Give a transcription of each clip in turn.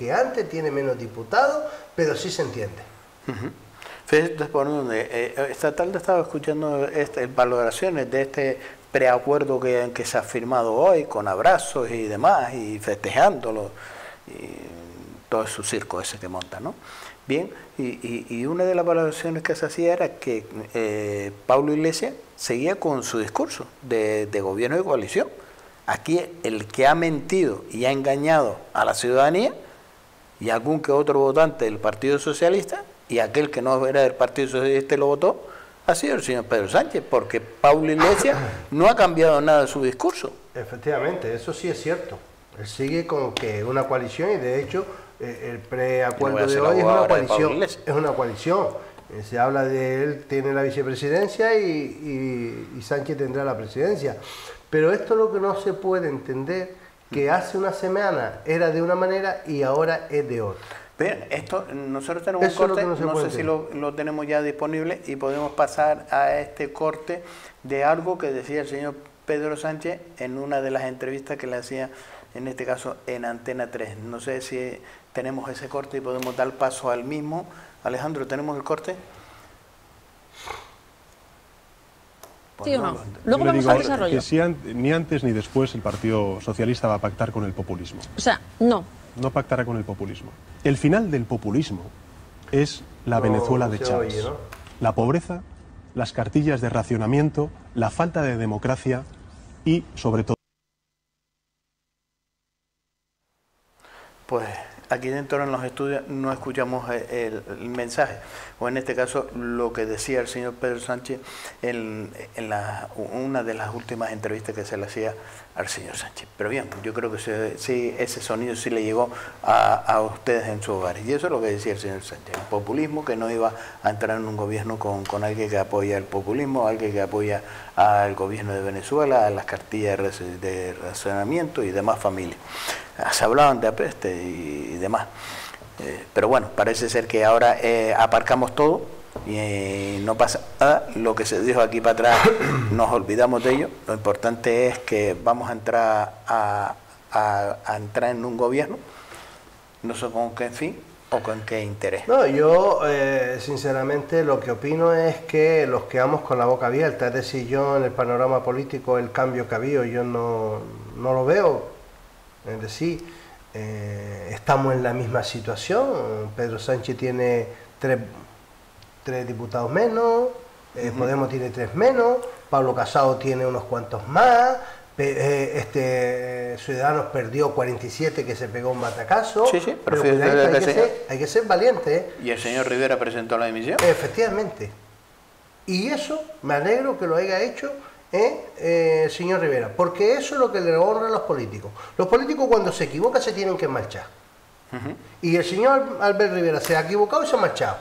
que antes, tiene menos diputados, pero sí se entiende. Fíjate por donde esta tarde estaba escuchando valoraciones de este preacuerdo que se ha firmado hoy, con abrazos y demás, y festejándolo, y todo su circo ese que monta, ¿no? Bien, y una de las valoraciones que se hacía era que Pablo Iglesias seguía con su discurso de gobierno de coalición. Aquí el que ha mentido y ha engañado a la ciudadanía, y algún que otro votante del Partido Socialista, y aquel que no era del Partido Socialista y lo votó, ha sido el señor Pedro Sánchez, porque Pablo Iglesias no ha cambiado nada de su discurso. Efectivamente, eso sí es cierto. Él sigue con que una coalición, y de hecho el preacuerdo de hoy es una coalición. Es una coalición. Se habla de él, tiene la vicepresidencia y Sánchez tendrá la presidencia. Pero esto es lo que no se puede entender, que hace una semana era de una manera y ahora es de otra. Bien, esto, nosotros tenemos un corte, no sé si lo tenemos ya disponible, y podemos pasar a este corte de algo que decía el señor Pedro Sánchez en una de las entrevistas que le hacía, en este caso en Antena 3. No sé si tenemos ese corte y podemos dar paso al mismo. Alejandro, ¿tenemos el corte? ¿Sí o no? Luego vamos al desarrollo. Que si ni antes ni después el Partido Socialista va a pactar con el populismo. O sea, no. No pactará con el populismo. El final del populismo es la Venezuela de Chávez. Oye, ¿no? La pobreza, las cartillas de racionamiento, la falta de democracia y, sobre todo... Pues aquí dentro en los estudios no escuchamos el mensaje, o en este caso lo que decía el señor Pedro Sánchez en una de las últimas entrevistas que se le hacía al señor Sánchez. Pero bien, yo creo que sí, ese sonido sí le llegó a ustedes en su hogar. Y eso es lo que decía el señor Sánchez, el populismo, que no iba a entrar en un gobierno con alguien que apoya el populismo, alguien que apoya al gobierno de Venezuela, a las cartillas de racionamiento y demás familias. Se hablaban de apeste y demás. Pero bueno, parece ser que ahora aparcamos todo y no pasa nada. Lo que se dijo aquí para atrás nos olvidamos de ello. Lo importante es que vamos a entrar a entrar en un gobierno, no sé con qué fin o con qué interés. No, yo sinceramente lo que opino es que los quedamos con la boca abierta. Es decir, yo en el panorama político el cambio que ha habido yo no lo veo. Es decir, estamos en la misma situación. Pedro Sánchez tiene tres diputados menos, Podemos tiene 3 menos, Pablo Casado tiene unos cuantos más, Ciudadanos perdió 47 que se pegó un batacazo. Sí, sí, pero hay que ser valiente. ¿Y el señor Rivera presentó la dimisión? Efectivamente. Y eso me alegro que lo haya hecho señor Rivera, porque eso es lo que le honra a los políticos. Los políticos cuando se equivocan se tienen que marchar. Y el señor Albert Rivera se ha equivocado y se ha marchado.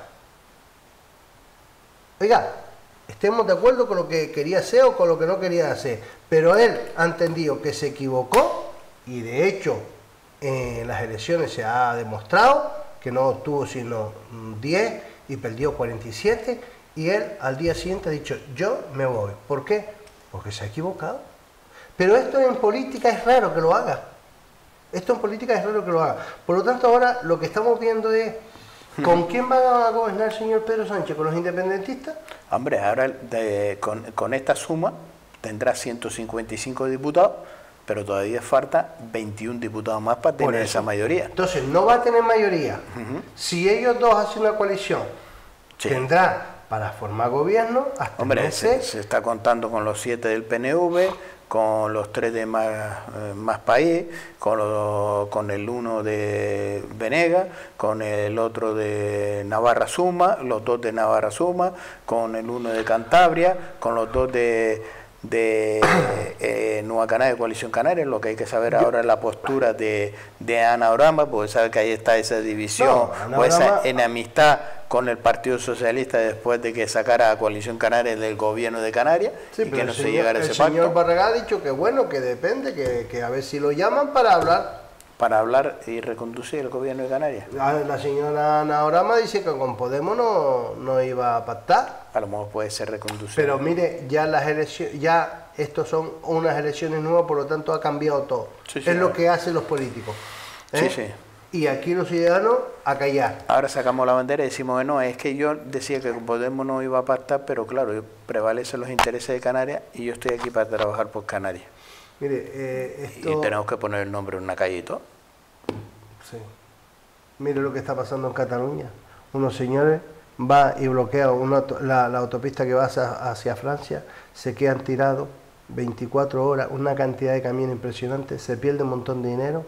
Oiga, estemos de acuerdo con lo que quería hacer o con lo que no quería hacer, pero él ha entendido que se equivocó y de hecho en las elecciones se ha demostrado que no obtuvo sino 10 y perdió 47 y él al día siguiente ha dicho yo me voy. ¿Por qué? Porque se ha equivocado. Pero esto en política es raro que lo haga. Esto en política es raro que lo haga. Por lo tanto ahora lo que estamos viendo es ¿con quién va a gobernar el señor Pedro Sánchez? ¿Con los independentistas? Hombre, ahora con esta suma tendrá 155 diputados, pero todavía falta 21 diputados más para tener esa mayoría. Entonces no va a tener mayoría. Si ellos dos hacen una coalición, tendrá para formar gobierno hasta Hombre, se está contando con los 7 del PNV, con los 3 de Más País, con el 1 de Venegas, con el otro de Navarra Suma, los 2 de Navarra Suma, con el 1 de Cantabria, con los 2 de Nueva Canaria, Coalición Canaria. Lo que hay que saber ahora es la postura de Ana Orama, porque sabe que ahí está esa división o esa enemistad con el Partido Socialista después de que sacara a Coalición Canaria del gobierno de Canarias, y que no se llegara a ese pacto. El señor Barragán ha dicho que bueno, que depende, que a ver si lo llaman para hablar. Para hablar y reconducir el gobierno de Canarias. La señora Ana Orama dice que con Podemos no iba a pactar. A lo mejor puede ser reconducido. Pero mire, ya las elecciones, ya estos son unas elecciones nuevas, por lo tanto ha cambiado todo. Es lo que hacen los políticos. Sí, sí. y aquí los ciudadanos a callar. Ahora sacamos la bandera y decimos que no, es que yo decía que Podemos no iba a pactar, pero claro, prevalecen los intereses de Canarias y yo estoy aquí para trabajar por Canarias. Mire, esto... Y tenemos que poner el nombre en una calle y todo. Sí. Mire lo que está pasando en Cataluña. Unos señores van y bloquean la autopista que va hacia Francia, se quedan tirados 24 horas, una cantidad de camiones impresionante, se pierde un montón de dinero.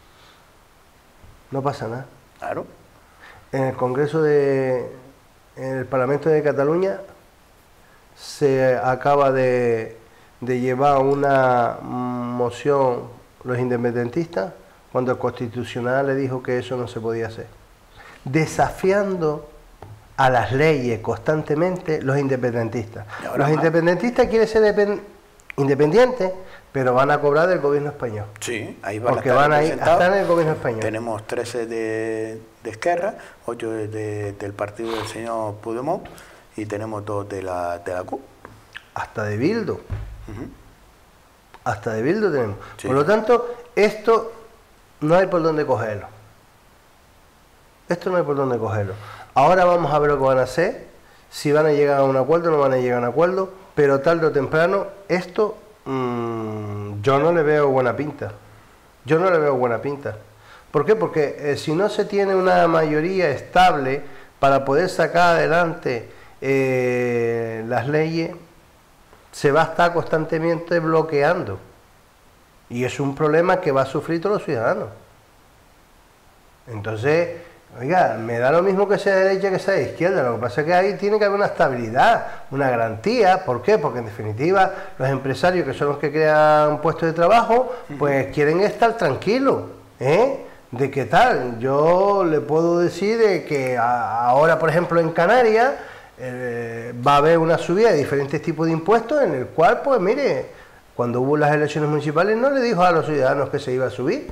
No pasa nada. Claro. En el Congreso en el Parlamento de Cataluña se acaba de llevar una moción los independentistas cuando el Constitucional le dijo que eso no se podía hacer. Desafiando a las leyes constantemente los independentistas. Los independentistas quieren ser independientes, pero van a cobrar del gobierno español. Sí, ahí van porque van a estar en el gobierno español. Tenemos 13 de Esquerra, 8 del partido del señor Puigdemont y tenemos 2 de la CUP. Hasta de Bildu. Hasta de Bildu tenemos. Sí. Por lo tanto, esto no hay por dónde cogerlo. Esto no hay por dónde cogerlo. Ahora vamos a ver lo que van a hacer, si van a llegar a un acuerdo o no van a llegar a un acuerdo, pero tarde o temprano esto yo no le veo buena pinta. Yo no le veo buena pinta. ¿Por qué? Porque si no se tiene una mayoría estable para poder sacar adelante las leyes, se va a estar constantemente bloqueando. Y es un problema que va a sufrir todos los ciudadanos. Entonces, oiga, me da lo mismo que sea de derecha que sea de izquierda. Lo que pasa es que ahí tiene que haber una estabilidad, una garantía. ¿Por qué? Porque en definitiva los empresarios, que son los que crean puestos de trabajo, pues quieren estar tranquilos, de qué tal. Yo le puedo decir de que ahora, por ejemplo, en Canarias va a haber una subida de diferentes tipos de impuestos, en el cual, pues mire, cuando hubo las elecciones municipales no le dijo a los ciudadanos que se iba a subir.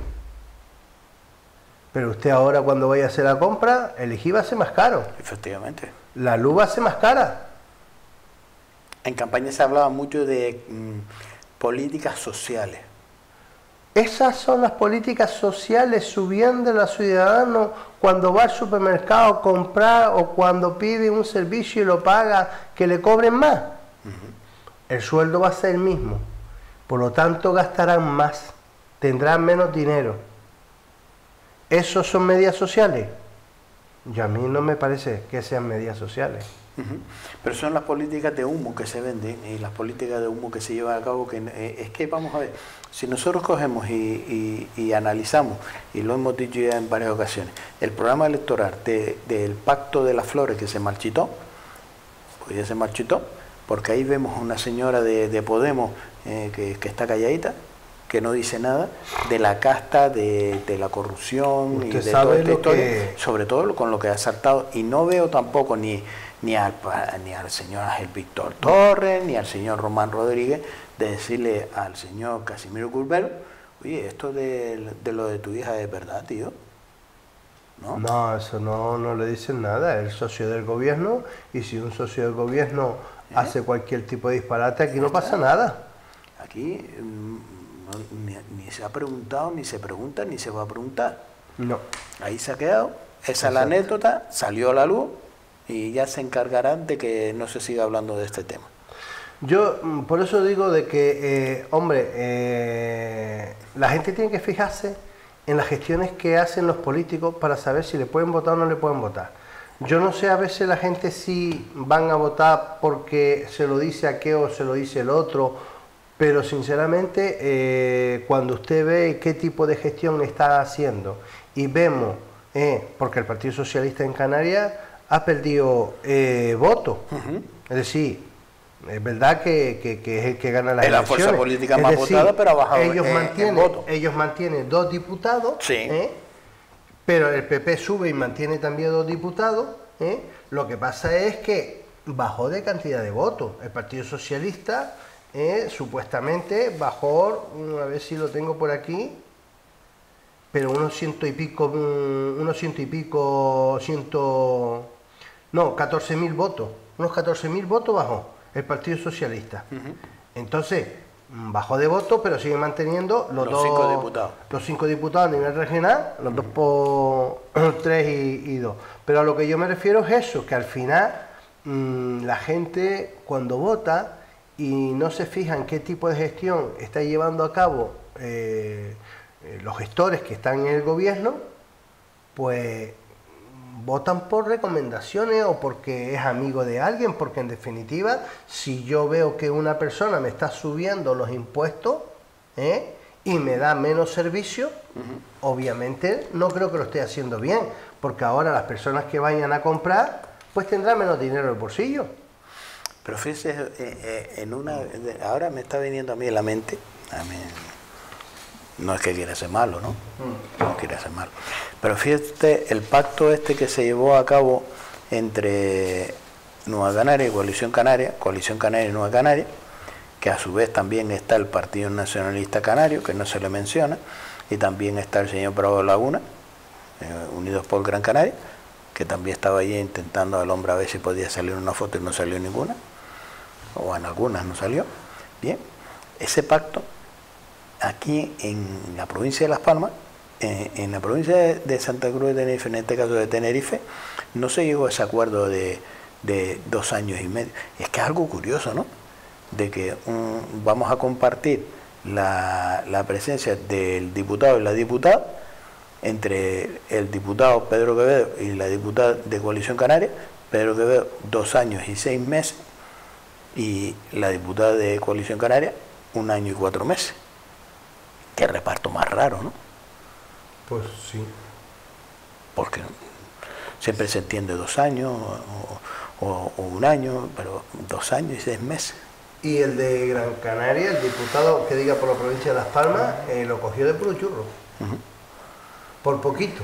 Pero usted ahora, cuando vaya a hacer la compra, el IGI va a ser más caro. Efectivamente. La luz va a ser más cara. En campaña se hablaba mucho de políticas sociales. Esas son las políticas sociales, subiendo a los ciudadanos cuando va al supermercado a comprar o cuando pide un servicio y lo paga, que le cobren más. El sueldo va a ser el mismo. Por lo tanto, gastarán más, tendrán menos dinero. ¿Esos son medidas sociales? Y a mí no me parece que sean medidas sociales. Pero son las políticas de humo que se venden y las políticas de humo que se llevan a cabo, que es que vamos a ver, si nosotros cogemos y analizamos, y lo hemos dicho ya en varias ocasiones, el programa electoral del Pacto de las Flores, que se marchitó, pues ya se marchitó, porque ahí vemos a una señora de Podemos que está calladita, que no dice nada de la casta, de la corrupción y de toda esta historia, sobre todo con lo que ha saltado, y no veo tampoco ni al señor Ángel Víctor Torres, ni al señor Román Rodríguez, de decirle al señor Casimiro Curbelo, oye, esto de lo de tu hija es verdad, tío. No, eso no le dicen nada, es el socio del gobierno, y si un socio del gobierno hace cualquier tipo de disparate, aquí no pasa nada. Aquí ni se ha preguntado, ni se pregunta, ni se va a preguntar. No. Ahí se ha quedado, esa es la anécdota, salió a la luz y ya se encargarán de que no se siga hablando de este tema. Yo por eso digo de que, la gente tiene que fijarse en las gestiones que hacen los políticos para saber si le pueden votar o no le pueden votar. Yo no sé a veces la gente si van a votar porque se lo dice aquel o se lo dice el otro, pero sinceramente cuando usted ve qué tipo de gestión está haciendo y vemos, porque el Partido Socialista en Canarias ha perdido votos, es decir, es verdad que es el que gana las elecciones. Es la fuerza política más votada, pero ha bajado en votos. Ellos mantienen 2 diputados, sí. Pero el PP sube y mantiene también 2 diputados. Lo que pasa es que bajó de cantidad de votos. El Partido Socialista supuestamente bajó, a ver si lo tengo por aquí, pero unos 14.000 votos. Unos 14.000 votos bajó el Partido Socialista. Entonces, bajó de voto, pero sigue manteniendo los 5 diputados. Los 5 diputados a nivel regional, los 2 por 3 y 2. Pero a lo que yo me refiero es eso, que al final la gente cuando vota y no se fija en qué tipo de gestión está llevando a cabo los gestores que están en el gobierno, pues votan por recomendaciones o porque es amigo de alguien, porque en definitiva, si yo veo que una persona me está subiendo los impuestos y me da menos servicio, obviamente no creo que lo esté haciendo bien, porque ahora las personas que vayan a comprar, pues tendrán menos dinero en el bolsillo. Pero fíjese, ahora me está viniendo a mí en la mente, no es que quiera ser malo, ¿no? No quiere ser malo. Pero fíjate, el pacto que se llevó a cabo entre Nueva Canaria y Coalición Canaria y Nueva Canaria, que a su vez también está el Partido Nacionalista Canario, que no se le menciona, y también está el señor Bravo Laguna, Unidos por Gran Canaria, que también estaba allí intentando al hombre a ver si podía salir una foto y no salió ninguna, o en algunas no salió. Bien, ese pacto aquí en la provincia de Las Palmas, en la provincia de Santa Cruz de Tenerife, en este caso de Tenerife, no se llegó a ese acuerdo de 2 años y medio. Es que es algo curioso, ¿no? De que vamos a compartir la presencia del diputado y la diputada entre el diputado Pedro Quevedo y la diputada de Coalición Canaria. Pedro Quevedo 2 años y 6 meses y la diputada de Coalición Canaria 1 año y 4 meses. Qué reparto más raro, ¿no? Pues sí. Porque siempre se entiende 2 años o 1 año, pero 2 años y 6 meses. Y el de Gran Canaria, el diputado que diga por la provincia de Las Palmas, lo cogió de puro churro. Por poquito.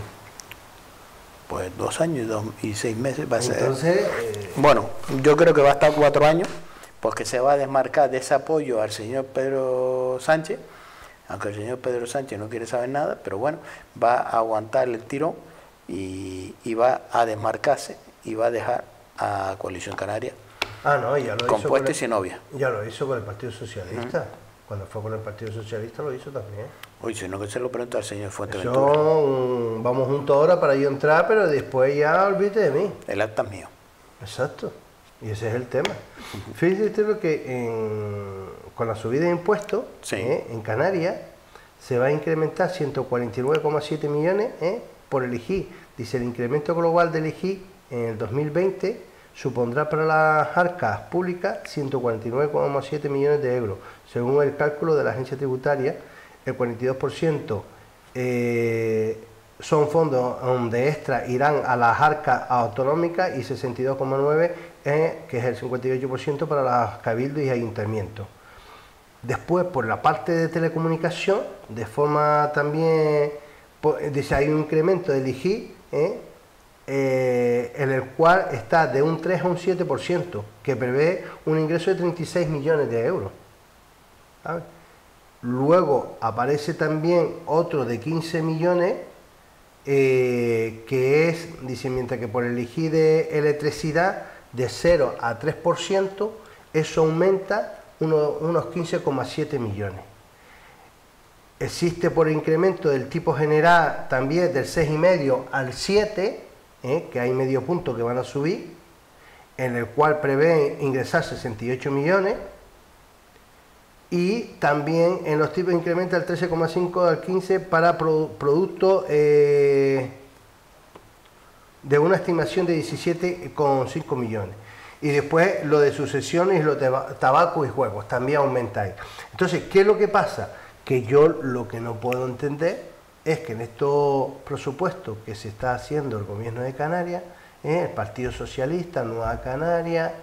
Pues 2 años y 6 meses va a ser. Entonces, bueno, yo creo que va a estar 4 años, porque se va a desmarcar de ese apoyo al señor Pedro Sánchez, aunque el señor Pedro Sánchez no quiere saber nada, pero bueno, va a aguantar el tirón y va a desmarcarse y va a dejar a Coalición Canaria ya lo compuesta y sin novia. Ya lo hizo con el Partido Socialista. Cuando fue con el Partido Socialista lo hizo también. Uy, si no, que se lo pregunto al señor Fuenteventura. Vamos juntos ahora para yo entrar, pero después ya olvídate de mí. El acta es mío. Exacto. Y ese es el tema. Fíjate lo que con la subida de impuestos en Canarias se va a incrementar 149,7 millones por el IGI. Dice, el incremento global del IGI en el 2020 supondrá para las arcas públicas 149,7 millones de euros. Según el cálculo de la agencia tributaria, el 42% son fondos de extra irán a las arcas autonómicas y 62,9%, que es el 58% para los cabildos y ayuntamientos. Después, por la parte de telecomunicación, de forma también, dice, hay un incremento del IGI, en el cual está de un 3 a un 7%, que prevé un ingreso de 36 millones de euros. ¿Sabes? Luego aparece también otro de 15 millones, que es, dice, mientras que por el IGI de electricidad de 0 a 3%, eso aumenta unos 15,7 millones. Existe por incremento del tipo general también del 6,5 al 7, que hay medio punto que van a subir, en el cual prevé ingresar 68 millones, y también en los tipos incrementa del 13,5 al 15 para productos de una estimación de 17,5 millones. Y después lo de sucesiones y lo de tabaco y juegos también aumenta ahí. Entonces, ¿qué es lo que pasa? Que yo lo que no puedo entender es que en estos presupuestos que se está haciendo el gobierno de Canarias, el Partido Socialista, Nueva Canaria,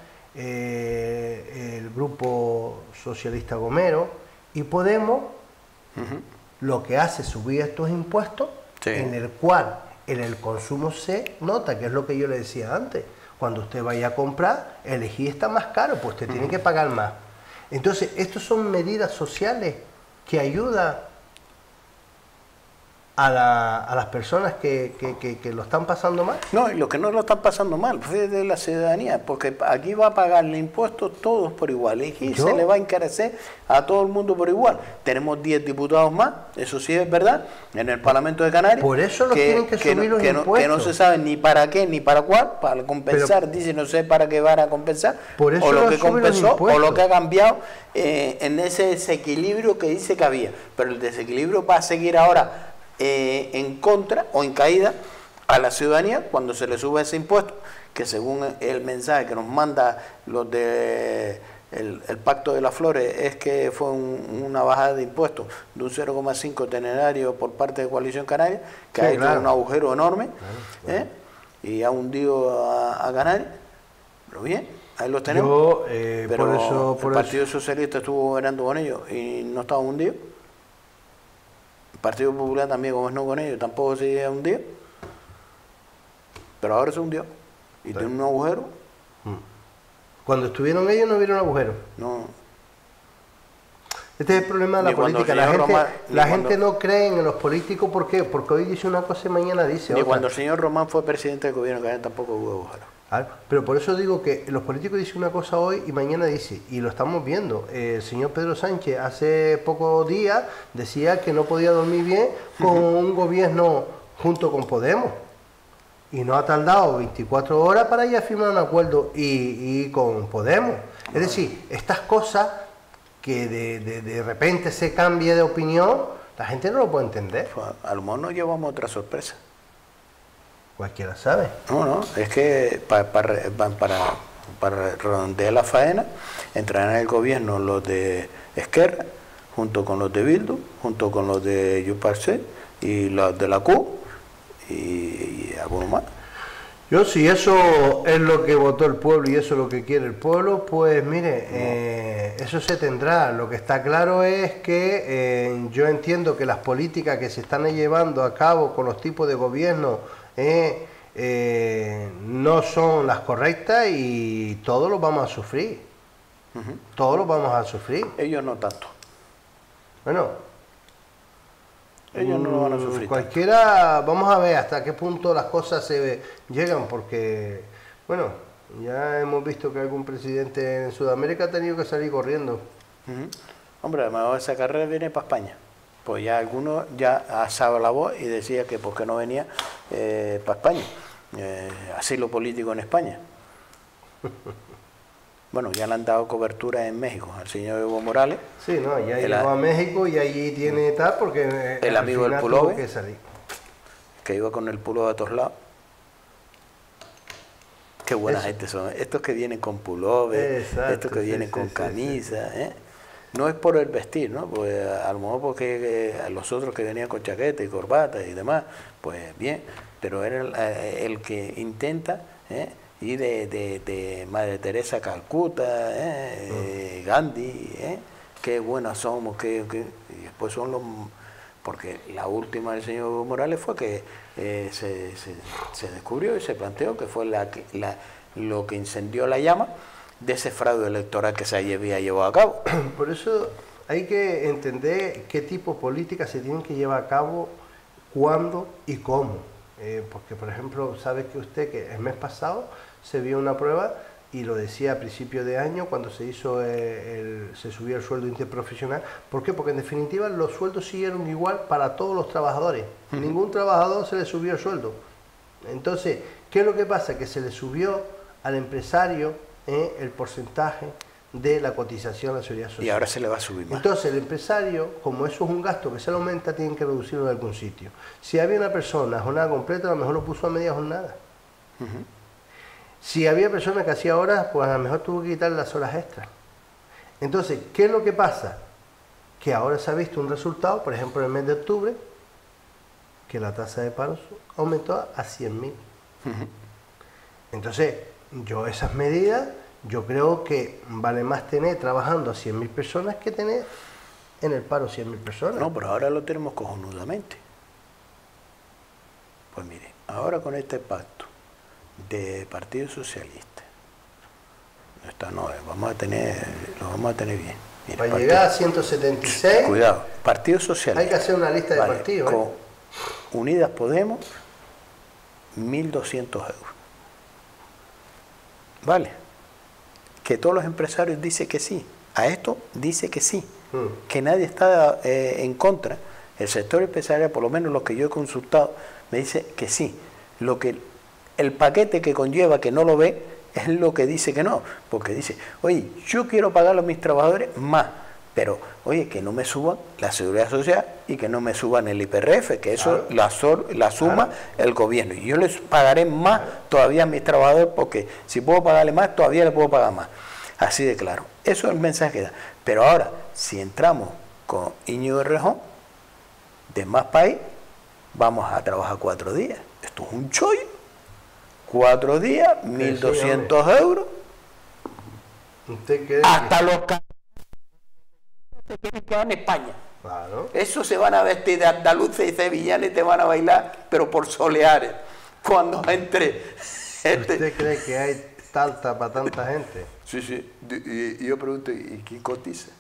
el Grupo Socialista Gomero y Podemos, lo que hace es subir estos impuestos, en el cual en el consumo se nota, que es lo que yo le decía antes, cuando usted vaya a comprar, el IGI está más caro, pues usted tiene que pagar más. Entonces, estas son medidas sociales que ayudan a las personas que lo están pasando mal. No, y los que no lo están pasando mal, pues de la ciudadanía, porque aquí va a pagarle impuestos todos por igual, y aquí se le va a encarecer a todo el mundo por igual. Tenemos 10 diputados más, eso sí es verdad, en el Parlamento de Canarias. Por eso nos tienen que subir los impuestos. Que no se sabe ni para qué ni para cuál, para compensar, pero, dice, no sé para qué van a compensar, por eso o lo que compensó, o lo que ha cambiado en ese desequilibrio que dice que había. Pero el desequilibrio va a seguir ahora en contra o en caída a la ciudadanía cuando se le sube ese impuesto, que según el mensaje que nos manda los de el Pacto de las Flores es que fue una bajada de impuestos de un 0,5 tenerario por parte de Coalición Canaria, que ha hecho un agujero enorme, y ha hundido a Canarias. Pero bien, ahí los tenemos. Pero el Partido Socialista estuvo gobernando con ellos y no estaba hundido. El Partido Popular también gobernó con ellos, tampoco se hundió. Pero ahora se hundió. Y tiene un agujero. Cuando estuvieron ellos no vieron agujero. No. Este es el problema de la política. La gente no cree en los políticos. ¿Por qué? Porque hoy dice una cosa y mañana dice otra. Ni cuando el señor Román fue presidente del gobierno de Canarias tampoco hubo agujero. Pero por eso digo que los políticos dicen una cosa hoy y mañana dice, y lo estamos viendo. El señor Pedro Sánchez hace pocos días decía que no podía dormir bien con un gobierno junto con Podemos. Y no ha tardado 24 horas para ir a firmar un acuerdo y con Podemos. Es decir, estas cosas que de repente se cambie de opinión, la gente no lo puede entender. Pues a lo mejor nos llevamos otra sorpresa. Cualquiera sabe. No, es que para redondear la faena, entrarán en el gobierno los de Esquerra, junto con los de Bildu, junto con los de Yuparse y los de la CUP y algunos más. Yo, si eso es lo que votó el pueblo y eso es lo que quiere el pueblo, pues mire, eso se tendrá. Lo que está claro es que yo entiendo que las políticas que se están llevando a cabo con los tipos de gobierno no son las correctas y todos los vamos a sufrir. Todos los vamos a sufrir. Ellos no tanto. Bueno, ellos no lo van a sufrir. Cualquiera, vamos a ver hasta qué punto las cosas se llegan, porque, bueno, ya hemos visto que algún presidente en Sudamérica ha tenido que salir corriendo. Hombre, además esa carrera viene para España. Pues ya algunos ya alzaba la voz y decía que por qué no venía para España, asilo político en España. Bueno, ya le han dado cobertura en México al señor Evo Morales. Sí, no, ya llegó a México y allí tiene tal, porque el amigo del pullover, que iba con el pullover a todos lados. Qué buena gente son. Estos que vienen con pullover, estos que vienen con camisa, No es por el vestir, ¿no? Pues a lo mejor porque los otros que venían con chaqueta y corbata y demás, pues bien, pero era el que intenta ir de Madre Teresa a Calcuta, Gandhi, qué buenas somos, y después son los... Porque la última del señor Evo Morales fue que se descubrió y se planteó que fue lo que incendió la llama de ese fraude electoral que se había llevado a cabo. Por eso hay que entender qué tipo de políticas se tienen que llevar a cabo, cuándo y cómo. Porque, por ejemplo, sabe que usted que el mes pasado se vio una prueba, y lo decía a principio de año cuando se hizo se subió el sueldo interprofesional. ¿Por qué? Porque en definitiva los sueldos siguieron igual para todos los trabajadores. Ningún trabajador se le subió el sueldo. Entonces, ¿qué es lo que pasa? Que se le subió al empresario el porcentaje de la cotización a la seguridad social. Y ahora se le va a subir más. Entonces el empresario, como eso es un gasto que se le aumenta, tiene que reducirlo de algún sitio. Si había una persona a jornada completa, a lo mejor lo puso a media jornada. Si había personas que hacía horas, pues a lo mejor tuvo que quitar las horas extras. Entonces, ¿qué es lo que pasa? Que ahora se ha visto un resultado, por ejemplo en el mes de octubre, que la tasa de paro aumentó a 100.000. Entonces, yo esas medidas, yo creo que vale más tener trabajando a 100.000 personas que tener en el paro 100.000 personas. No, pero ahora lo tenemos cojonudamente. Pues mire, ahora con este pacto de Partido Socialista, lo vamos a tener bien. Mire, para llegar a 176, cuidado, Partido Socialista. Hay que hacer una lista de partidos. Unidas Podemos, 1.200 euros. ¿Vale? Que todos los empresarios dicen que sí. A esto dice que sí. Que nadie está en contra. El sector empresarial, por lo menos los que yo he consultado, me dice que sí. Lo que el paquete que conlleva, que no lo ve, es lo que dice que no. Porque dice, oye, yo quiero pagarle a mis trabajadores más, pero, oye, que no me suban la seguridad social y que no me suban el IPRF, que eso la suma el gobierno. Y yo les pagaré más todavía a mis trabajadores, porque si puedo pagarle más, todavía les puedo pagar más. Así de claro. Eso es el mensaje que da. Pero ahora, si entramos con Íñigo Errejón, de Más País, vamos a trabajar 4 días. Esto es un chollo. 4 días, 1.200 euros. ¿Usted hasta los se tienen que en España. Claro. Eso se van a vestir de andaluces y sevillanos y te van a bailar, pero por soleares. Cuando entre. ¿Usted cree que hay tanta para tanta gente? Sí, sí. Y yo pregunto, ¿y quién cotiza?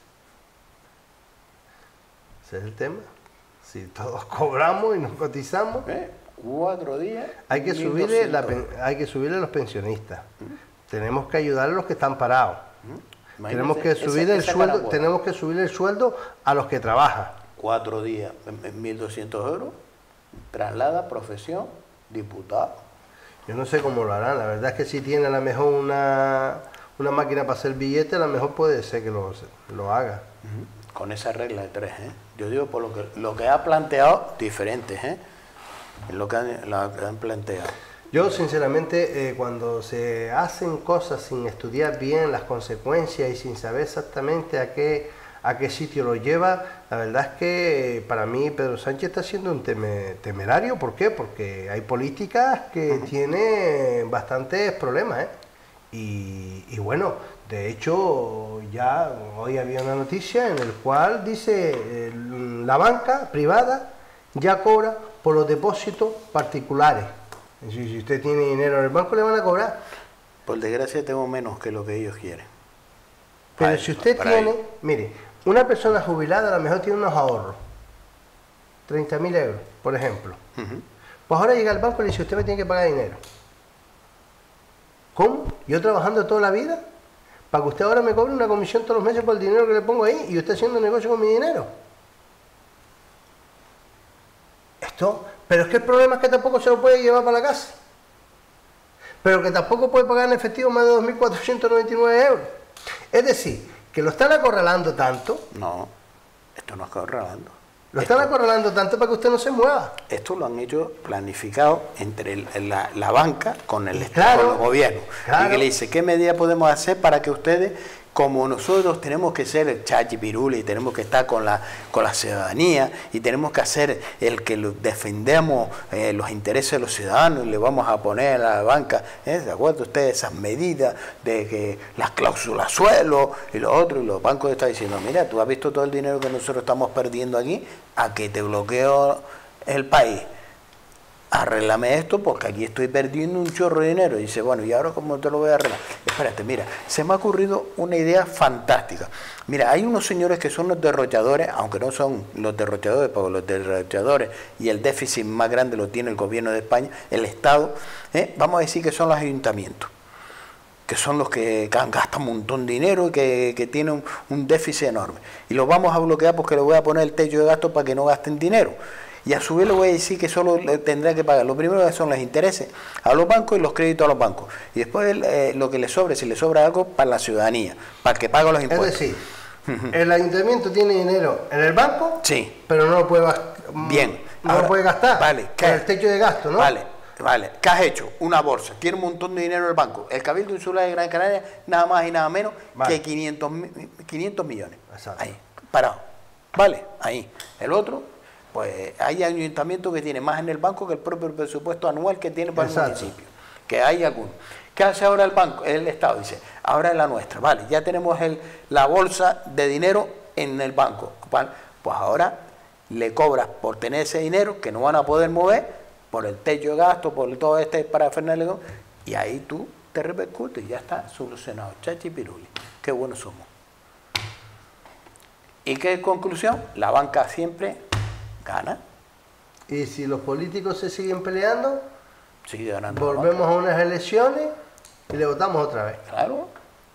Ese es el tema. Si todos cobramos y nos cotizamos. 4 días. Hay que subirle los pensionistas. Tenemos que ayudar a los que están parados. Tenemos que subir el sueldo. Tenemos que subir el sueldo a los que trabajan. 4 días, 1.200 euros. Traslada, profesión, diputado. Yo no sé cómo lo harán. La verdad es que si tiene a lo mejor una máquina para hacer billetes, a lo mejor puede ser que lo haga. Con esa regla de 3, Yo digo por lo que ha planteado, diferentes, es lo que han planteado. Yo, sinceramente, cuando se hacen cosas sin estudiar bien las consecuencias y sin saber exactamente a qué sitio lo lleva, la verdad es que para mí Pedro Sánchez está siendo un temerario. ¿Por qué? Porque hay políticas que tienen bastantes problemas, Y bueno, de hecho, ya hoy había una noticia en el cual dice la banca privada ya cobra por los depósitos particulares. Si usted tiene dinero en el banco, le van a cobrar. Por desgracia tengo menos que lo que ellos quieren. Pero si usted tiene, mire, una persona jubilada a lo mejor tiene unos ahorros, 30.000 euros, por ejemplo. Pues ahora llega al banco y le dice, usted me tiene que pagar dinero. ¿Cómo? Yo trabajando toda la vida, para que usted ahora me cobre una comisión todos los meses por el dinero que le pongo ahí, y usted haciendo negocio con mi dinero. Pero es que el problema es que tampoco se lo puede llevar para la casa. Pero que tampoco puede pagar en efectivo más de 2.499 euros. Es decir, que lo están acorralando tanto. No, esto no es acorralando. Lo están acorralando tanto para que usted no se mueva. Esto lo han hecho planificado entre la banca con el gobierno. Claro. Y que le dice, ¿qué medida podemos hacer para que ustedes, como nosotros tenemos que ser el chachi piruli y tenemos que estar con la ciudadanía y tenemos que hacer el que defendemos los intereses de los ciudadanos y le vamos a poner a la banca, ¿de acuerdo ustedes esas medidas de que las cláusulas suelo y lo otro? Y los bancos están diciendo, mira, tú has visto todo el dinero que nosotros estamos perdiendo aquí, a que te bloqueo el país. Arréglame esto porque aquí estoy perdiendo un chorro de dinero. Y dice, bueno, ¿y ahora cómo te lo voy a arreglar? Espérate, mira, se me ha ocurrido una idea fantástica. Mira, hay unos señores que son los derrochadores, aunque no son los derrochadores, porque los derrochadores y el déficit más grande lo tiene el gobierno de España, el Estado, vamos a decir que son los ayuntamientos, que son los que gastan un montón de dinero y que tienen un déficit enorme. Y los vamos a bloquear porque le voy a poner el techo de gasto para que no gasten dinero. Y a su vez le voy a decir que solo tendrá que pagar. Lo primero que son los intereses a los bancos y los créditos a los bancos. Y después lo que le sobre, si le sobra algo, para la ciudadanía, para que pague los impuestos. Es decir, el ayuntamiento tiene dinero en el banco, sí, pero no lo puede, ahora, lo puede gastar. Vale, con el techo de gasto, ¿no? Vale, ¿qué has hecho? Una bolsa, tiene un montón de dinero en el banco. El Cabildo Insular de Gran Canaria, nada más y nada menos que 500 millones. Exacto. Ahí, parado. Vale, ahí. El otro, pues hay ayuntamientos que tienen más en el banco que el propio presupuesto anual que tiene para el municipio. Que hay algunos. ¿Qué hace ahora el banco? El Estado dice, ahora es la nuestra. Vale, ya tenemos la bolsa de dinero en el banco. Pues ahora le cobras por tener ese dinero que no van a poder mover, por el techo de gasto, por todo parafernalia, y ahí tú te repercutes y ya está solucionado. Chachi piruli, qué buenos somos. ¿Y qué conclusión? La banca siempre gana. Y si los políticos se siguen peleando, sigue ganando, volvemos a unas elecciones y le votamos otra vez. Claro.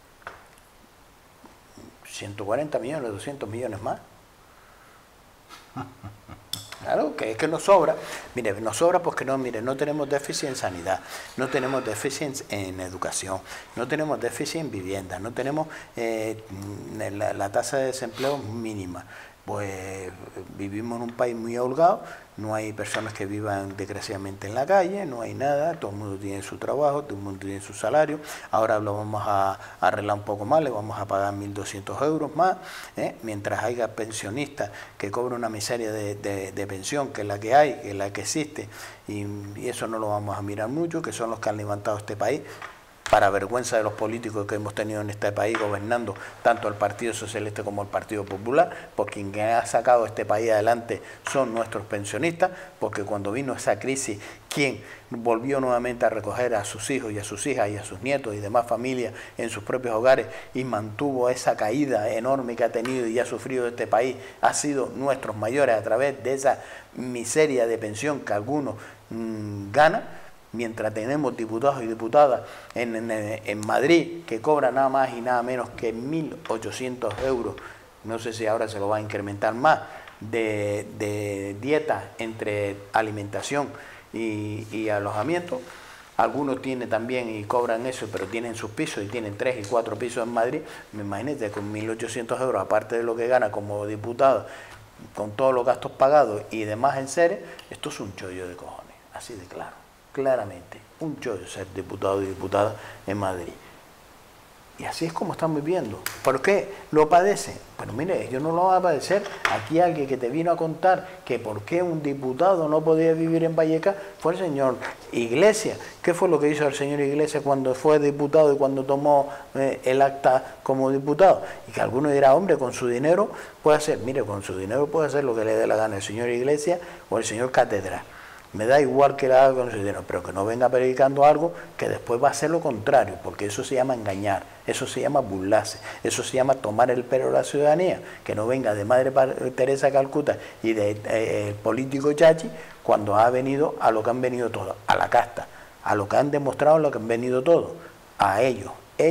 140 millones, 200 millones más. Claro, que es que nos sobra. Mire, nos sobra porque no, mire, no tenemos déficit en sanidad, no tenemos déficit en educación, no tenemos déficit en vivienda, no tenemos la tasa de desempleo mínima. Pues vivimos en un país muy holgado, no hay personas que vivan desgraciadamente en la calle, no hay nada, todo el mundo tiene su trabajo, todo el mundo tiene su salario. Ahora lo vamos a arreglar un poco más, le vamos a pagar 1.200 euros más, mientras haya pensionistas que cobran una miseria de pensión, que es la que hay, que es la que existe, y eso no lo vamos a mirar mucho, que son los que han levantado este país, para vergüenza de los políticos que hemos tenido en este país gobernando, tanto el Partido Socialista como el Partido Popular, porque quien ha sacado este país adelante son nuestros pensionistas, porque cuando vino esa crisis, quien volvió nuevamente a recoger a sus hijos y a sus hijas y a sus nietos y demás familias en sus propios hogares y mantuvo esa caída enorme que ha tenido y ha sufrido este país, ha sido nuestros mayores a través de esa miseria de pensión que algunos ganan. Mientras tenemos diputados y diputadas en Madrid que cobran nada más y nada menos que 1.800 euros, no sé si ahora se lo va a incrementar más, de dieta entre alimentación y alojamiento. Algunos tienen también y cobran eso, pero tienen sus pisos y tienen 3 y 4 pisos en Madrid. Me imagínate, con 1.800 euros, aparte de lo que gana como diputado, con todos los gastos pagados y demás en seres, esto es un chollo de cojones, así de claro. Claramente, un chollo ser diputado y diputada en Madrid. Y así es como estamos viviendo. ¿Por qué lo padecen? Bueno, mire, yo no lo voy a padecer. Aquí alguien que te vino a contar que por qué un diputado no podía vivir en Vallecas fue el señor Iglesias. ¿Qué fue lo que hizo el señor Iglesias cuando fue diputado y cuando tomó el acta como diputado? Y que alguno dirá, hombre, con su dinero puede hacer, mire, con su dinero puede hacer lo que le dé la gana el señor Iglesias o el señor Catedral. Me da igual que la haga con su dinero, pero que no venga predicando algo que después va a ser lo contrario, porque eso se llama engañar, eso se llama burlarse, eso se llama tomar el pelo a la ciudadanía, que no venga de Madre Teresa Calcuta y de político chachi, cuando ha venido a lo que han venido todos, a la casta, a lo que han demostrado lo que han venido todos, a ellos.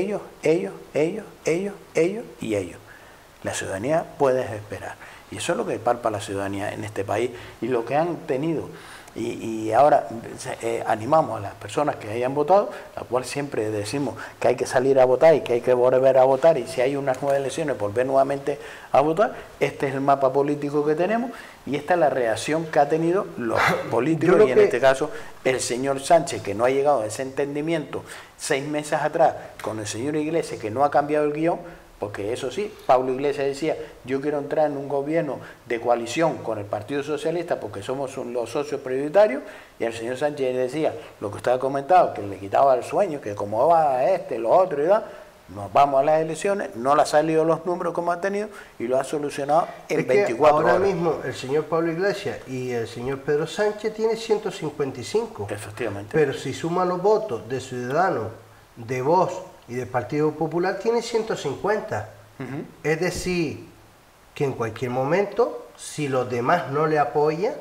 La ciudadanía puede esperar. Y eso es lo que palpa la ciudadanía en este país y lo que han tenido. Y ahora animamos a las personas que hayan votado, la cual siempre decimos que hay que salir a votar y que hay que volver a votar, y si hay unas nuevas elecciones, volver nuevamente a votar. Este es el mapa político que tenemos y esta es la reacción que ha tenido los políticos y en este caso el señor Sánchez, que no ha llegado a ese entendimiento 6 meses atrás con el señor Iglesias, que no ha cambiado el guión. Porque eso sí, Pablo Iglesias decía, yo quiero entrar en un gobierno de coalición con el Partido Socialista porque somos los socios prioritarios, y el señor Sánchez decía, lo que usted ha comentado, que le quitaba el sueño, que como va lo otro y da, nos vamos a las elecciones, no le han salido los números como ha tenido y lo ha solucionado en 24 horas. Ahora mismo el señor Pablo Iglesias y el señor Pedro Sánchez tienen 155. Efectivamente. Pero si suma los votos de Ciudadanos, de Vox y del Partido Popular, tiene 150. Es decir, que en cualquier momento, si los demás no le apoyan,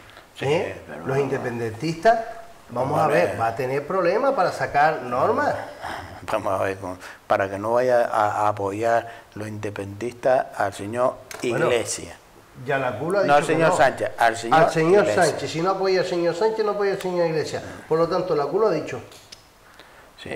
los independentistas, vamos a ver, va a tener problemas para sacar normas. Vamos a ver, para que no vaya a apoyar los independentistas al señor Iglesias. Ya la CUL ha dicho no al señor Sánchez, al señor Sánchez. Si no apoya al señor Sánchez, no apoya al señor Iglesias. Por lo tanto, la CUL ha dicho. Sí.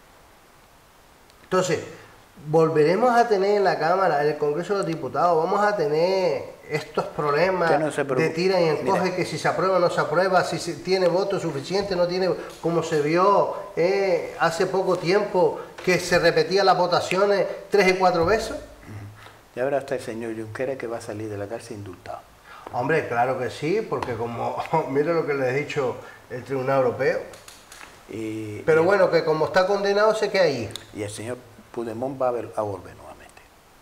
Entonces, volveremos a tener en la Cámara, en el Congreso de los Diputados, vamos a tener estos problemas de tira y encoge, que si se aprueba o no se aprueba, si se tiene votos suficientes, no tiene, como se vio hace poco tiempo, que se repetían las votaciones 3 y 4 veces. Y ahora está el señor Junqueras, que va a salir de la cárcel indultado. Hombre, claro que sí, porque como, mire lo que le ha dicho el Tribunal Europeo. Pero bueno, que como está condenado se queda ahí. Y el señor Puigdemont va a volver nuevamente.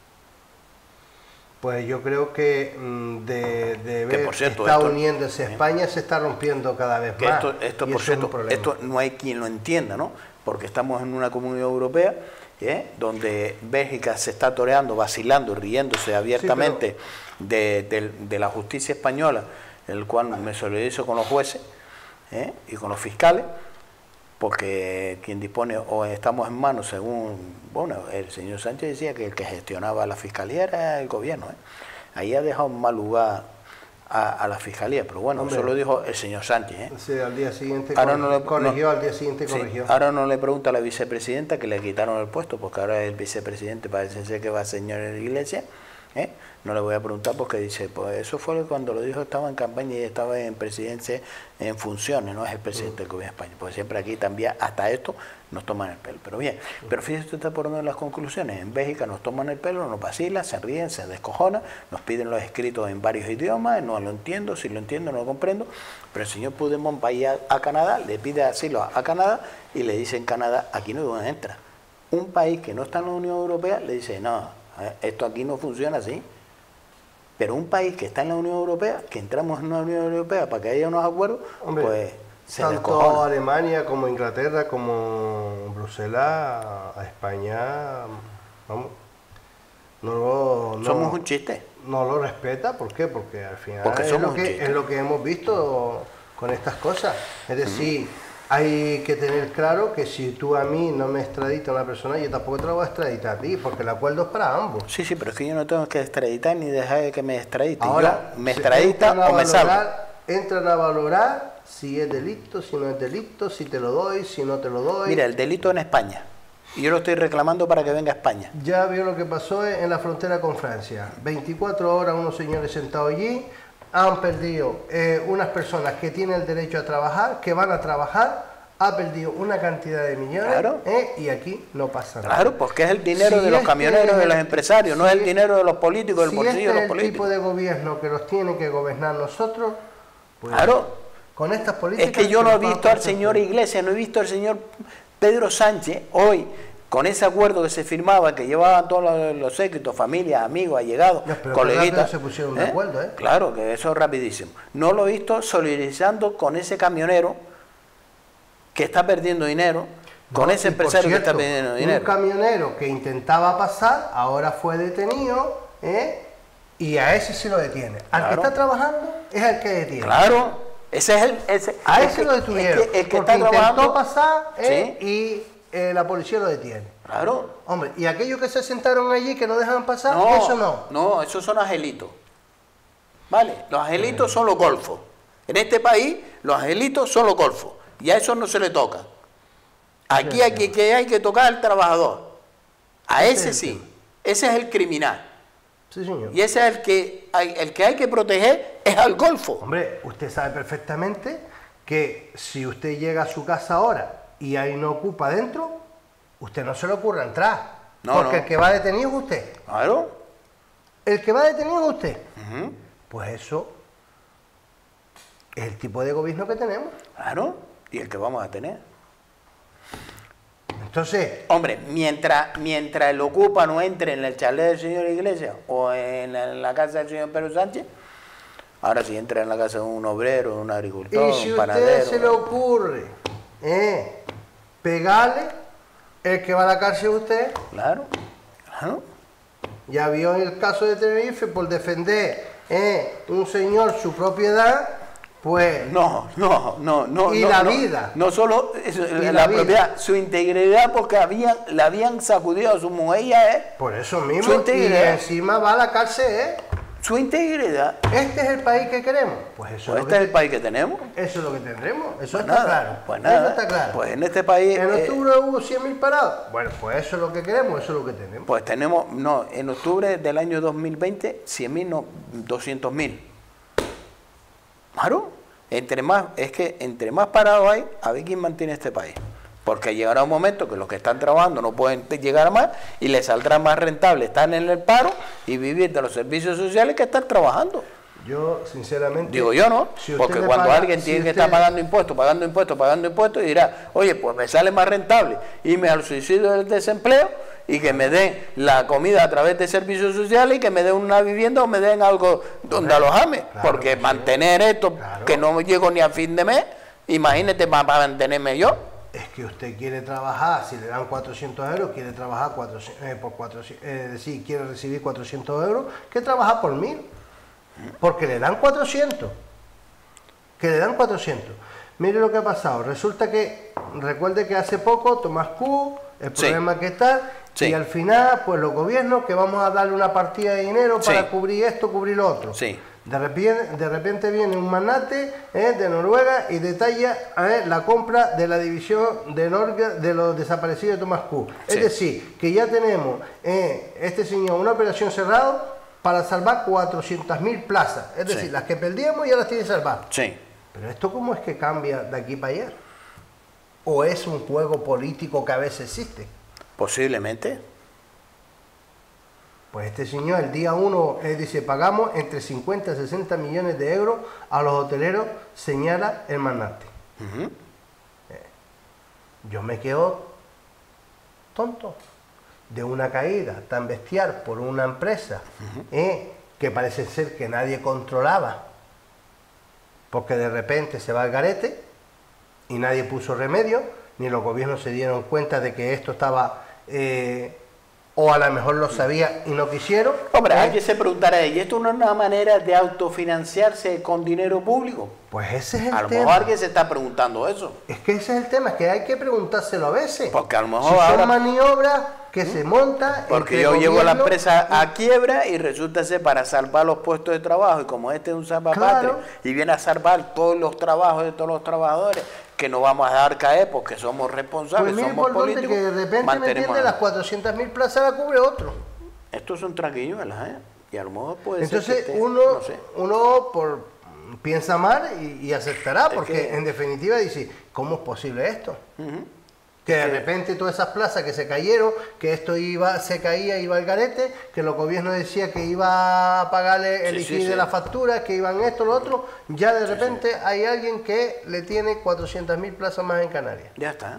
Pues yo creo que de ver que está uniéndose España se está rompiendo cada vez más. Esto por cierto, esto no hay quien lo entienda, ¿no? Porque estamos en una comunidad europea donde Bélgica se está toreando, vacilando, riéndose abiertamente de la justicia española, el cual me solidarizo con los jueces y con los fiscales, porque quien dispone, o estamos en manos, según, bueno, el señor Sánchez decía que el que gestionaba la fiscalía era el gobierno. Ahí ha dejado en mal lugar a la fiscalía, pero bueno, eso lo dijo el señor Sánchez. Sí, al día siguiente corrigió. Ahora no le pregunta a la vicepresidenta, que le quitaron el puesto, porque ahora el vicepresidente parece ser que va a señor Iglesias. No le voy a preguntar porque dice, pues eso fue cuando lo dijo, estaba en campaña y estaba en presidencia en funciones, no es el presidente del gobierno de España, porque siempre aquí también, hasta esto, nos toman el pelo. Pero bien, pero fíjese usted por una de las conclusiones, en Bélgica nos toman el pelo, nos vacilan, se ríen, se descojonan, nos piden los escritos en varios idiomas, no lo entiendo, si lo entiendo no lo comprendo, pero el señor Puigdemont va a ir a Canadá, le pide asilo a Canadá y le dice en Canadá, aquí no entra. Un país que no está en la Unión Europea le dice, no, esto aquí no funciona así. Pero un país que está en la Unión Europea, que entramos en la Unión Europea para que haya unos acuerdos, hombre, pues se tanto descojona. Alemania como Inglaterra, como Bruselas, a España, vamos, somos un chiste. No lo respeta, ¿por qué? Porque al final porque es lo que hemos visto con estas cosas. Es decir, hay que tener claro que si tú a mí no me extraditas una persona, yo tampoco te la voy a extraditar a ti, porque el acuerdo es para ambos. Sí, pero es que yo no tengo que extraditar ni dejar de que me extradite. Ahora, yo me extradita o me salgo. Entran a valorar si es delito, si no es delito, si te lo doy, si no te lo doy. Mira, el delito en España. Y yo lo estoy reclamando para que venga a España. Ya vio lo que pasó en la frontera con Francia. 24 horas unos señores sentados allí. Han perdido unas personas que tienen el derecho a trabajar, que van a trabajar, ha perdido una cantidad de millones, claro. Y aquí no pasa nada. Claro, porque es el dinero de los camioneros, de los empresarios, no es el dinero de los políticos, del bolsillo de los políticos. Si es el tipo de gobierno que los tiene que gobernar nosotros, pues claro. Con estas políticas... Es que yo no he visto al señor Iglesias, no he visto al señor Pedro Sánchez hoy, con ese acuerdo que se firmaba, que llevaban todos los séquitos, familias, amigos, allegados, coleguitas. Se pusieron de acuerdo, Claro, que eso es rapidísimo. No lo he visto solidarizando con ese camionero que está perdiendo dinero, con ese empresario que está perdiendo dinero. Un camionero que intentaba pasar, ahora fue detenido, y a ese sí lo detiene. Al que está trabajando es el que detiene. Claro, ese es el... a ese lo detuvieron, el que porque está trabajando, intentó pasar, ¿sí? Y la policía lo detiene. Claro. Hombre, y aquellos que se sentaron allí que no dejaban pasar, no, eso no. No, esos son angelitos. ¿Vale? Los angelitos son los golfos. En este país, los angelitos son los golfos. Y a eso no se le toca. Aquí hay que tocar al trabajador. A ese sí. Ese es el criminal. Sí, señor. Y ese es el que hay que proteger, es al golfo. Hombre, usted sabe perfectamente que si usted llega a su casa ahora y ahí no ocupa dentro, usted no se le ocurra entrar. Porque el que va detenido es usted. Claro. El que va detenido es usted. Pues eso es el tipo de gobierno que tenemos. Claro. Y el que vamos a tener. Entonces... Hombre, mientras el ocupa no entre en el chalet del señor Iglesias o en la casa del señor Pedro Sánchez, ahora si entra en la casa de un obrero, un agricultor, y si un panadero... a usted se le ocurre pegarle, el que va a la cárcel es usted. Claro, claro. Ya vio en el caso de Tenerife, por defender un señor su propiedad, pues... No. Y la vida. No solo la propiedad, su integridad, porque le habían sacudido a su mujer, por eso mismo, y encima va a la cárcel, su integridad. ¿Este es el país que queremos? Pues eso es el país que tenemos. Eso es lo que tendremos, eso pues está nada, claro. Pues nada, eso está claro. Pues en este país... En octubre hubo 100.000 parados. Bueno, pues eso es lo que queremos, eso es lo que tenemos. Pues tenemos, en octubre del año 2020, 100.000, no, 200.000. Claro, entre más parados hay, a ver quién mantiene este país. Porque llegará un momento que los que están trabajando no pueden llegar a más y les saldrá más rentable estar en el paro y vivir de los servicios sociales que estar trabajando. Yo, sinceramente... Digo yo, ¿no? Porque cuando alguien tiene que estar pagando impuestos y dirá, oye, pues me sale más rentable irme al suicidio del desempleo y que me den la comida a través de servicios sociales y que me den una vivienda o me den algo donde alojarme. Claro, porque mantener esto, que no llego ni a fin de mes, imagínate para mantenerme yo. Es que usted quiere trabajar, si le dan 400 euros, quiere trabajar por 400, es decir, quiere recibir 400 euros, que trabaja por 1.000, porque le dan 400. que le dan 400. Mire lo que ha pasado. Resulta que, recuerde que hace poco Tomás Q, el problema que está, y al final, pues los gobiernos que vamos a darle una partida de dinero para cubrir esto, cubrir lo otro. De repente viene un magnate de Noruega y detalla la compra de la división de Norge de los desaparecidos de Tomás Q. Es decir, que ya tenemos este señor una operación cerrada para salvar 400.000 plazas. Es decir, las que perdíamos ya las tiene salvadas. Pero esto, ¿cómo es que cambia de aquí para allá? ¿O es un juego político que a veces existe? Posiblemente. Pues este señor el día 1 dice, pagamos entre 50 y 60 millones de euros a los hoteleros, señala el magnate. Yo me quedo tonto de una caída tan bestial por una empresa que parece ser que nadie controlaba, porque de repente se va al garete y nadie puso remedio, ni los gobiernos se dieron cuenta de que esto estaba... o a lo mejor lo sabía y no quisieron. Hombre, hay que se preguntará, ¿y esto no es una manera de autofinanciarse con dinero público? Pues ese es el tema. A lo mejor alguien se está preguntando eso. Es que ese es el tema, es que hay que preguntárselo a veces. Porque a lo mejor si ahora... son maniobras que se montan... Porque yo llevo la empresa a quiebra y resulta ser para salvar los puestos de trabajo, y como este es un salvapatria y viene a salvar todos los trabajos de todos los trabajadores, que no vamos a dejar caer porque somos responsables, pues somos políticos. Que de repente, ¿me entiendes? Las 400.000 plazas la cubre otro. Estos son tranquiñuelas, y a lo mejor puede entonces ser que uno piensa mal y aceptará, porque en definitiva dice, ¿cómo es posible esto? Que de repente todas esas plazas que se cayeron, que esto se caía, iba al garete, que los gobiernos decían que iba a pagarle el liquid de la factura, que iban esto, lo otro, ya de repente hay alguien que le tiene 400.000 plazas más en Canarias. Ya está.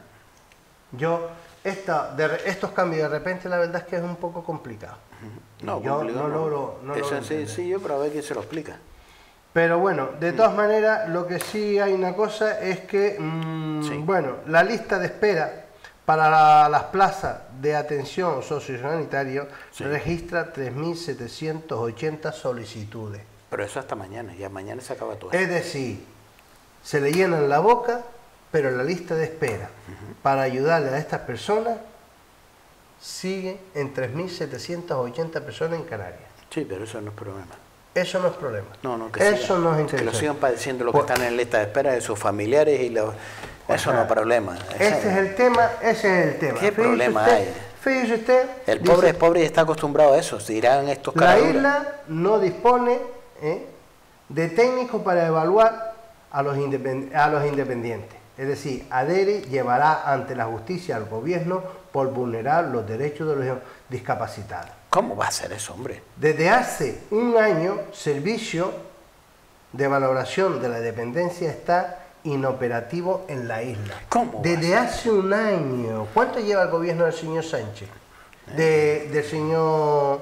Estos cambios de repente la verdad es que es un poco complicado. No, yo complicado, no logro es sencillo, pero a ver quién se lo explica. Pero bueno, de todas maneras, lo que sí hay una cosa es que, bueno, la lista de espera para las plazas de atención sociosanitaria registra 3.780 solicitudes. Pero eso hasta mañana, ya mañana se acaba todo. Es decir, se le llenan la boca, pero la lista de espera para ayudarle a estas personas sigue en 3.780 personas en Canarias. Sí, pero eso no es problema. Eso no es problema. Eso no es interesante. Que lo sigan padeciendo los que están en lista de espera de sus familiares y eso no es problema. Ese es el tema. ¿Qué problema hay? Fíjese usted. El pobre es pobre y está acostumbrado a eso. Se dirán estos caraduras. La isla no dispone de técnicos para evaluar a los independientes. Es decir, ADERI llevará ante la justicia al gobierno por vulnerar los derechos de los discapacitados. ¿Cómo va a ser eso, hombre? Desde hace un año, Servicio de Valoración de la Dependencia está inoperativo en la isla. ¿Cómo? Desde hace un año. ¿Cuánto lleva el gobierno del señor Sánchez? Del señor...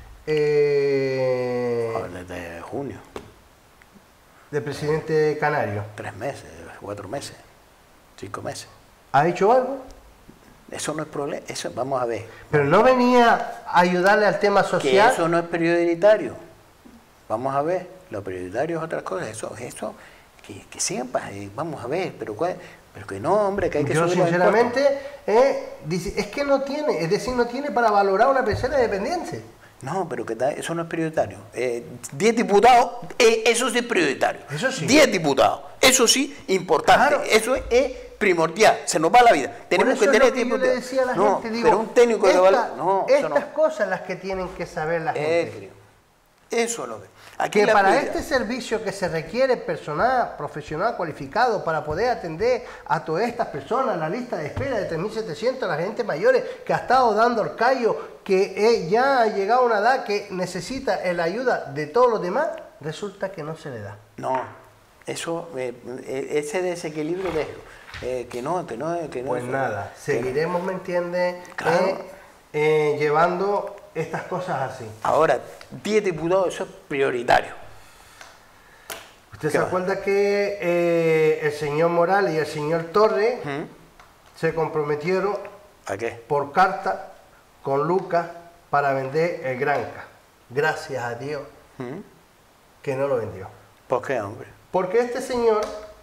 desde junio. Del presidente canario. 3 meses, 4 meses, 5 meses. ¿Ha hecho algo? Eso no es problema, eso vamos a ver. Pero no venía a ayudarle al tema social. Que eso no es prioritario. Vamos a ver, lo prioritario es otra cosa, eso que siempre, vamos a ver, pero que no, hombre, que hay que subir. Yo sinceramente, dice, es que no tiene, es decir, no tiene para valorar una persona dependiente. No, pero eso no es prioritario. 10 diputados, eso sí es prioritario. Eso sí. 10 diputados, eso sí, importante. Claro. Eso es primordial, se nos va la vida. Tenemos que tener tiempo. Yo le decía a la gente, digo, pero un técnico de valor. No, estas cosas las que tienen que saber la gente. Eso es lo que. Aquí que para este servicio que se requiere personal profesional cualificado para poder atender a todas estas personas, la lista de espera de 3.700, la gente mayores que ha estado dando el callo, que ya ha llegado a una edad que necesita la ayuda de todos los demás, resulta que no se le da. No, eso, ese desequilibrio de que no. Pues eso, nada, seguiremos, ¿me entiende? Claro. Llevando estas cosas así. Ahora, 10 diputados, eso es prioritario. ¿Usted se acuerda que el señor Morales y el señor Torres se comprometieron ¿a qué? Por carta con Lucas para vender el Granca? Gracias a Dios que no lo vendió. ¿Por qué, hombre? Porque este señor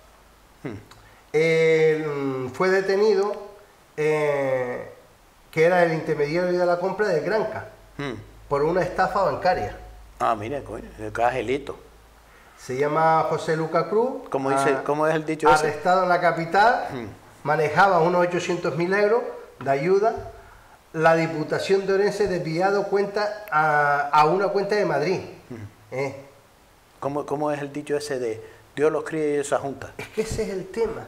fue detenido, que era el intermediario de la compra del Granca, por una estafa bancaria. Ah, mira, coño, el cajelito. Se llama José Luca Cruz. ¿Cómo es el dicho ese? Arrestado en la capital, manejaba unos 800.000 euros de ayuda. La Diputación de Orense desviado cuenta a una cuenta de Madrid. ¿Cómo es el dicho ese de Dios los cría y esa junta? Es que ese es el tema.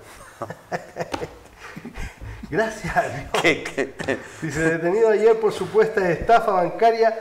Gracias a Dios. Dice, detenido ayer por supuesta estafa bancaria,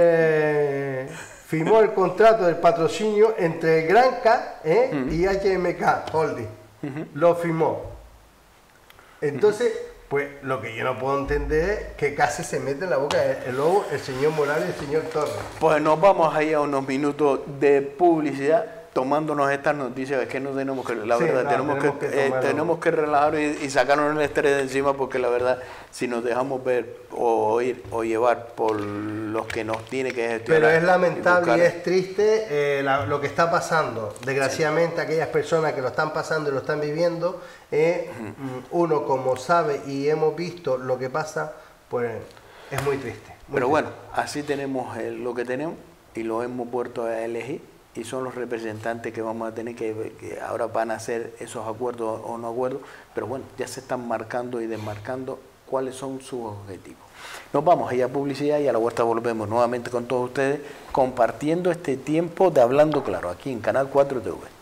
firmó el contrato del patrocinio entre Granca y HMK Holding. Lo firmó. Entonces, pues lo que yo no puedo entender es que casi se mete en la boca el lobo el señor Morales y el señor Torres. Pues nos vamos ahí a unos minutos de publicidad, tomándonos estas noticias, es que no tenemos que, la verdad, tenemos que relajar y sacarnos el estrés de encima, porque la verdad, si nos dejamos ver o oír o llevar por los que nos tiene que gestionar. Pero es lamentable y es triste lo que está pasando. Desgraciadamente, aquellas personas que lo están pasando y lo están viviendo, uno como sabe y hemos visto lo que pasa, pues es muy triste. Pero bueno, así tenemos lo que tenemos y lo hemos vuelto a elegir. Y son los representantes que vamos a tener que ahora van a hacer esos acuerdos o no acuerdos, pero bueno, ya se están marcando y desmarcando cuáles son sus objetivos. Nos vamos allá a publicidad y a la vuelta volvemos nuevamente con todos ustedes compartiendo este tiempo de Hablando Claro aquí en Canal 4 TV.